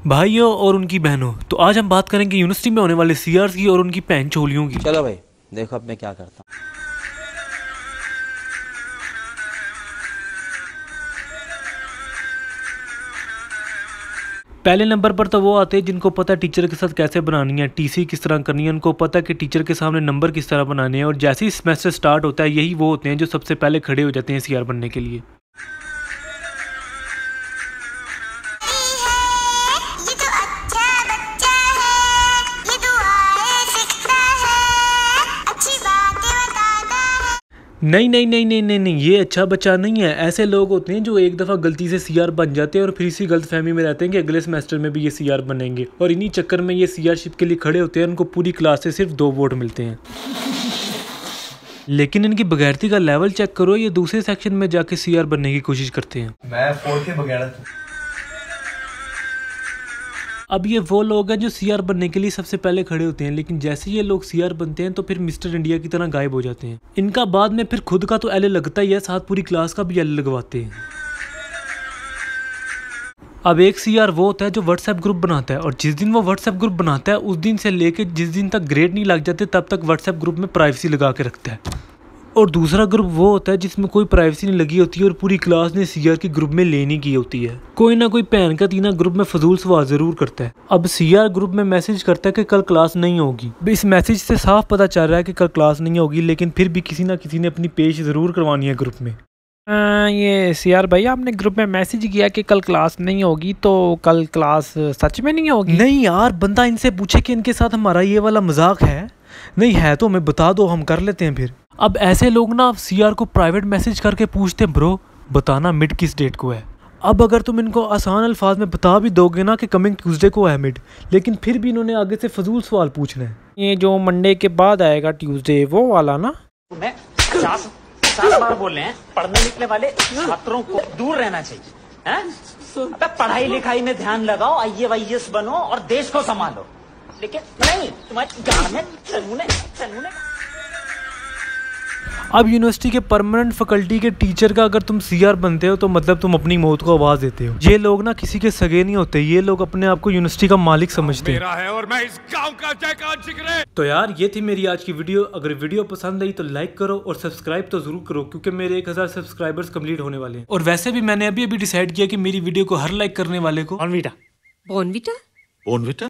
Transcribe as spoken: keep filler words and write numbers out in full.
भाइयों और उनकी बहनों, तो आज हम बात करेंगे यूनिवर्सिटी में होने वाले सीआर्स की और उनकी पैन चोलियों की। चलो भाई देखो अब मैं क्या करता हूँ। पहले नंबर पर तो वो आते हैं जिनको पता है टीचर के साथ कैसे बनानी है, टीसी किस तरह करनी है, उनको पता है कि टीचर के सामने नंबर किस तरह बनाने हैं। और जैसे ही सेमेस्टर स्टार्ट होता है यही वो होते हैं जो सबसे पहले खड़े हो जाते हैं सीआर बनने के लिए। नहीं नहीं नहीं नहीं नहीं नहीं ये अच्छा बच्चा नहीं है। ऐसे लोग होते हैं जो एक दफ़ा गलती से सीआर बन जाते हैं और फिर इसी गलतफहमी में रहते हैं कि अगले सेमेस्टर में भी ये सीआर बनेंगे, और इन्हीं चक्कर में ये सीआरशिप के लिए खड़े होते हैं। उनको पूरी क्लास से सिर्फ दो वोट मिलते हैं। लेकिन इनकी बगैरती का लेवल चेक करो, ये दूसरे सेक्शन में जाके सीआर बनने की कोशिश करते हैं। मैं फोड़ के बगैरत। अब ये वो लोग हैं जो सीआर बनने के लिए सबसे पहले खड़े होते हैं, लेकिन जैसे ये लोग सीआर बनते हैं तो फिर मिस्टर इंडिया की तरह गायब हो जाते हैं। इनका बाद में फिर खुद का तो एल लगता ही है, साथ पूरी क्लास का भी एल लगवाते हैं। अब एक सीआर वो होता है जो व्हाट्सएप ग्रुप बनाता है, और जिस दिन वो व्हाट्सएप ग्रुप बनाता है उस दिन से लेके जिस दिन तक ग्रेड नहीं लग जाते तब तक व्हाट्सएप ग्रुप में प्राइवेसी लगा के रखता है। और दूसरा ग्रुप वो होता है जिसमें कोई प्राइवेसी नहीं लगी होती है और पूरी क्लास ने सीआर की ग्रुप में लेनी की होती है। कोई ना कोई पहन का तीना ग्रुप में फजूल सवाल जरूर करता है। अब सीआर ग्रुप में मैसेज करता है कि कल क्लास नहीं होगी। इस मैसेज से साफ पता चल रहा है कि कल क्लास नहीं होगी, लेकिन फिर भी किसी ना किसी ने अपनी पेश जरूर करवानी है ग्रुप में। आ, ये सीआर भैया आपने ग्रुप में मैसेज किया कि कल क्लास नहीं होगी, तो कल क्लास सच में नहीं होगी? नहीं यार, बंदा इनसे पूछे कि इनके साथ हमारा ये वाला मजाक है। नहीं है तो हमें बता दो, हम कर लेते हैं फिर। अब ऐसे लोग ना सीआर को प्राइवेट मैसेज करके पूछते हैं, ब्रो बताना मिड किस डेट को है। अब अगर तुम इनको आसान अल्फाज में बता भी दोगे ना कि कमिंग ट्यूसडे को है मिड, लेकिन फिर भी इन्होंने आगे से फजूल सवाल पूछना है। ये जो मंडे के बाद आएगा ट्यूसडे, वो वाला ना? मैं पचास पचास बार बोल रहे हैं पढ़ने निकले वाले छात्रों को दूर रहना चाहिए हैं? अबे पढ़ाई लिखाई में ध्यान लगाओ, आईए वाईएस बनो और देश को संभालो, लेकिन नहीं तुम्हारे गाँव में चलूने चलूने। अब यूनिवर्सिटी के परमानेंट फैकल्टी के टीचर का अगर तुम सीआर बनते हो तो मतलब तुम अपनी मौत को आवाज देते हो। ये लोग ना किसी के सगे नहीं होते, ये लोग अपने आप को यूनिवर्सिटी का मालिक समझते हैं। मेरा है और मैं इस गांव का जयकार जिक्र। तो यार ये थी मेरी आज की वीडियो। अगर वीडियो पसंद आई तो लाइक करो और सब्सक्राइब तो जरूर करो, क्योंकि मेरे एक हजार सब्सक्राइबर्स कंप्लीट होने वाले हैं। और वैसे भी मैंने अभी अभी डिसाइड किया कि मेरी वीडियो को हर लाइक करने वाले को बोनविटा बोनविटा बोनविटा